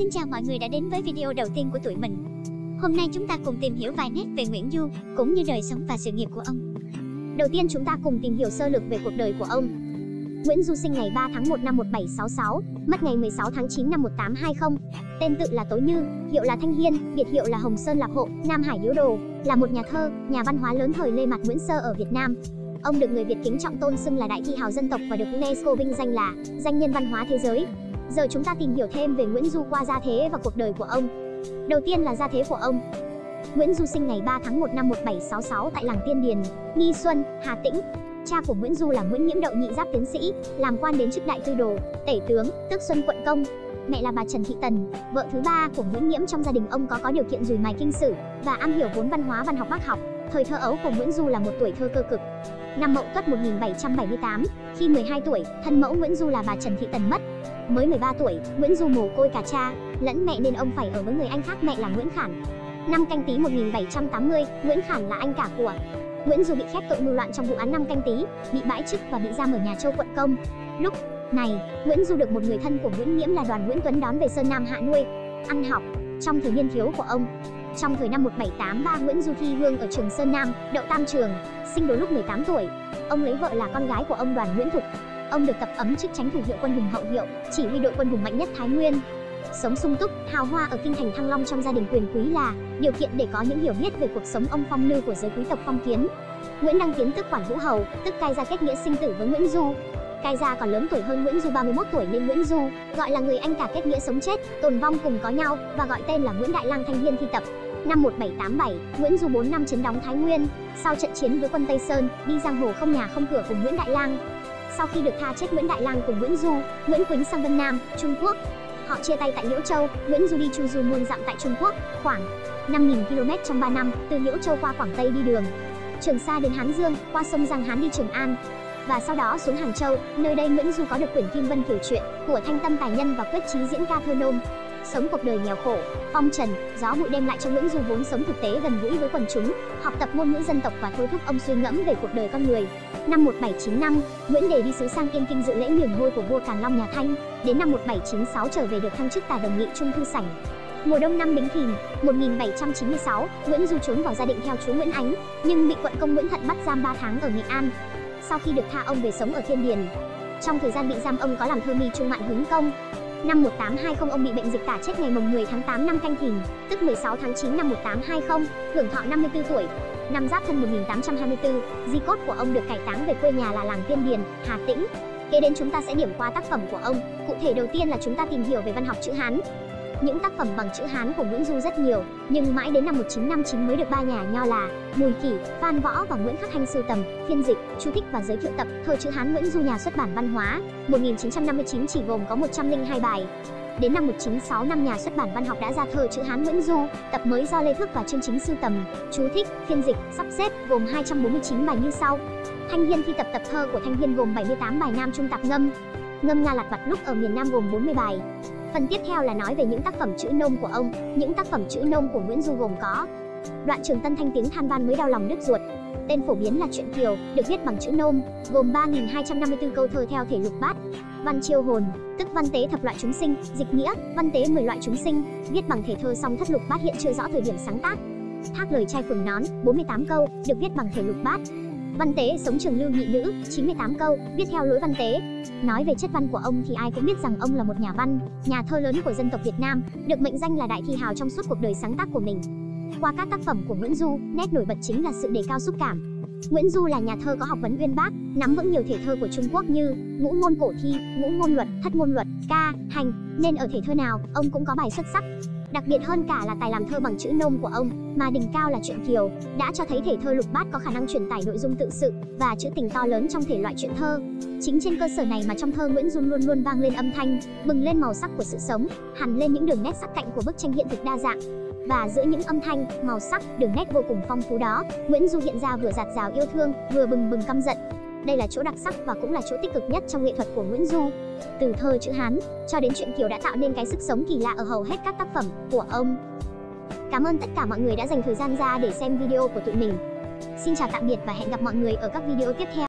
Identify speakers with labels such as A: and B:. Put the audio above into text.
A: Xin chào mọi người đã đến với video đầu tiên của tụi mình. Hôm nay chúng ta cùng tìm hiểu vài nét về Nguyễn Du, cũng như đời sống và sự nghiệp của ông. Đầu tiên chúng ta cùng tìm hiểu sơ lược về cuộc đời của ông. Nguyễn Du sinh ngày 3 tháng 1 năm 1766, mất ngày 16 tháng 9 năm 1820. Tên tự là Tố Như, hiệu là Thanh Hiên, biệt hiệu là Hồng Sơn Lạc Hộ, Nam Hải Điếu Đồ, là một nhà thơ, nhà văn hóa lớn thời Lê Mạc Nguyễn Sơ ở Việt Nam. Ông được người Việt kính trọng tôn xưng là đại thi hào dân tộc và được UNESCO vinh danh là danh nhân văn hóa thế giới. Giờ chúng ta tìm hiểu thêm về Nguyễn Du qua gia thế và cuộc đời của ông. Đầu tiên là gia thế của ông. Nguyễn Du sinh ngày 3 tháng 1 năm 1766 tại làng Tiên Điền, Nghi Xuân, Hà Tĩnh. Cha của Nguyễn Du là Nguyễn Nhiễm Đậu nhị giáp tiến sĩ, làm quan đến chức đại tư đồ, tể tướng, tước Xuân Quận Công. Mẹ là bà Trần Thị Tần, vợ thứ ba của Nguyễn Nhiễm. Trong gia đình ông có điều kiện dùi mài kinh sử và am hiểu vốn văn hóa văn học bác học. Thời thơ ấu của Nguyễn Du là một tuổi thơ cơ cực. Năm Mậu Tuất 1778, khi 12 tuổi, thân mẫu Nguyễn Du là bà Trần Thị Tần mất. Mới 13 tuổi, Nguyễn Du mồ côi cả cha lẫn mẹ nên ông phải ở với người anh khác, mẹ là Nguyễn Khản. Năm Canh Tý 1780, Nguyễn Khản là anh cả của Nguyễn Du bị khép tội mưu loạn trong vụ án năm Canh Tý, bị bãi chức và bị giam ở nhà Châu Quận Công. Lúc này, Nguyễn Du được một người thân của Nguyễn Nhiễm là Đoàn Nguyễn Tuấn đón về Sơn Nam hạ nuôi, ăn học. Trong thời niên thiếu của ông, trong thời năm 1783, Nguyễn Du thi hương ở trường Sơn Nam, đậu tam trường, sinh đôi lúc 18 tuổi. Ông lấy vợ là con gái của ông Đoàn Nguyễn Thục. Ông được tập ấm chức Chánh Thủ hiệu Quân Hùng Hậu Hiệu, chỉ huy đội quân hùng mạnh nhất Thái Nguyên. Sống sung túc, hào hoa ở kinh thành Thăng Long trong gia đình quyền quý là điều kiện để có những hiểu biết về cuộc sống ông phong lưu của giới quý tộc phong kiến. Nguyễn Đăng Tiến tức Quản Vũ Hầu, tức Cai Gia kết nghĩa sinh tử với Nguyễn Du. Cai Gia còn lớn tuổi hơn Nguyễn Du 31 tuổi nên Nguyễn Du gọi là người anh cả kết nghĩa sống chết, tồn vong cùng có nhau và gọi tên là Nguyễn Đại Lang Thanh Hiên thi tập. Năm 1787, Nguyễn Du 4 năm chiếm đóng Thái Nguyên. Sau trận chiến với quân Tây Sơn, đi giang hồ không nhà không cửa cùng Nguyễn Đại Lang. Sau khi được tha chết, Nguyễn Đại Lang cùng Nguyễn Du, Nguyễn Quýnh sang Vân Nam, Trung Quốc. Họ chia tay tại Liễu Châu. Nguyễn Du đi chu du muôn dặm tại Trung Quốc, khoảng 5.000 km trong 3 năm, từ Liễu Châu qua Quảng Tây đi đường Trường Sa đến Hán Dương, qua sông Giang Hán đi Trường An, và sau đó xuống Hàng Châu. Nơi đây Nguyễn Du có được quyển Kim Vân Kiều truyện của Thanh Tâm tài nhân và quyết chí diễn ca thơ nôm. Sống cuộc đời nghèo khổ, phong trần, gió bụi đem lại cho Nguyễn Du vốn sống thực tế gần gũi với quần chúng, học tập ngôn ngữ dân tộc và thôi thúc ông suy ngẫm về cuộc đời con người. Năm 1795, Nguyễn Đề đi sứ sang Yên Kinh dự lễ nhường ngôi của vua Càn Long nhà Thanh. Đến năm 1796 trở về được thăng chức Tả Đồng Nghị Trung thư sảnh. Mùa đông năm Bính Thìn 1796, Nguyễn Du trốn vào gia định theo chú Nguyễn Ánh, nhưng bị quận công Nguyễn Thận bắt giam 3 tháng ở Nghệ An. Sau khi được tha, ông về sống ở Thiên Điền. Trong thời gian bị giam, ông có làm thơ mi Trung Mạn Hứng Công. Năm 1820, ông bị bệnh dịch tả chết ngày 10 tháng 8 năm Canh Thìn, tức 16 tháng 9 năm 1820, hưởng thọ 54 tuổi. Năm Giáp Thân 1824, di cốt của ông được cải táng về quê nhà là làng Tiên Điền, Hà Tĩnh. Kế đến chúng ta sẽ điểm qua tác phẩm của ông. Cụ thể đầu tiên là chúng ta tìm hiểu về văn học chữ Hán. Những tác phẩm bằng chữ Hán của Nguyễn Du rất nhiều, nhưng mãi đến năm 1959 mới được ba nhà nho là Bùi Kỷ, Phan Võ và Nguyễn Khắc Hanh sưu tầm, phiên dịch, chú thích và giới thiệu tập thơ chữ Hán Nguyễn Du nhà xuất bản Văn Hóa. 1959 chỉ gồm có 102 bài. Đến năm 1965, nhà xuất bản Văn Học đã ra thơ chữ Hán Nguyễn Du, tập mới do Lê Thức và Trương Chính sưu tầm, chú thích, phiên dịch, sắp xếp, gồm 249 bài như sau. Thanh Hiên thi tập, tập thơ của Thanh Hiên gồm 78 bài nam trung tạp ngâm, ngâm nga lặt vặt lúc ở miền Nam gồm 40 bài. Phần tiếp theo là nói về những tác phẩm chữ nôm của ông. Những tác phẩm chữ nôm của Nguyễn Du gồm có Đoạn Trường Tân Thanh tiếng than van mới đau lòng đứt ruột, tên phổ biến là Truyện Kiều, được viết bằng chữ nôm, gồm 3.254 câu thơ theo thể lục bát. Văn Chiêu Hồn, tức văn tế thập loại chúng sinh, dịch nghĩa, văn tế 10 loại chúng sinh, viết bằng thể thơ song thất lục bát, hiện chưa rõ thời điểm sáng tác. Thác lời trai phường nón, 48 câu, được viết bằng thể lục bát. Văn tế sống trường lưu nhị nữ, 98 câu, viết theo lối văn tế. Nói về chất văn của ông thì ai cũng biết rằng ông là một nhà văn, nhà thơ lớn của dân tộc Việt Nam, được mệnh danh là đại thi hào trong suốt cuộc đời sáng tác của mình. Qua các tác phẩm của Nguyễn Du, nét nổi bật chính là sự đề cao xúc cảm. Nguyễn Du là nhà thơ có học vấn uyên bác, nắm vững nhiều thể thơ của Trung Quốc như Ngũ Ngôn Cổ Thi, Ngũ Ngôn Luật, Thất Ngôn Luật, Ca, Hành, nên ở thể thơ nào, ông cũng có bài xuất sắc. Đặc biệt hơn cả là tài làm thơ bằng chữ nôm của ông, mà đỉnh cao là Truyện Kiều, đã cho thấy thể thơ lục bát có khả năng truyền tải nội dung tự sự và trữ tình to lớn trong thể loại truyện thơ. Chính trên cơ sở này mà trong thơ Nguyễn Du luôn luôn vang lên âm thanh, bừng lên màu sắc của sự sống, hằn lên những đường nét sắc cạnh của bức tranh hiện thực đa dạng. Và giữa những âm thanh, màu sắc, đường nét vô cùng phong phú đó, Nguyễn Du hiện ra vừa dạt dào yêu thương, vừa bừng bừng căm giận. Đây là chỗ đặc sắc và cũng là chỗ tích cực nhất trong nghệ thuật của Nguyễn Du. Từ thơ chữ Hán cho đến Truyện Kiều đã tạo nên cái sức sống kỳ lạ ở hầu hết các tác phẩm của ông. Cảm ơn tất cả mọi người đã dành thời gian ra để xem video của tụi mình. Xin chào tạm biệt và hẹn gặp mọi người ở các video tiếp theo.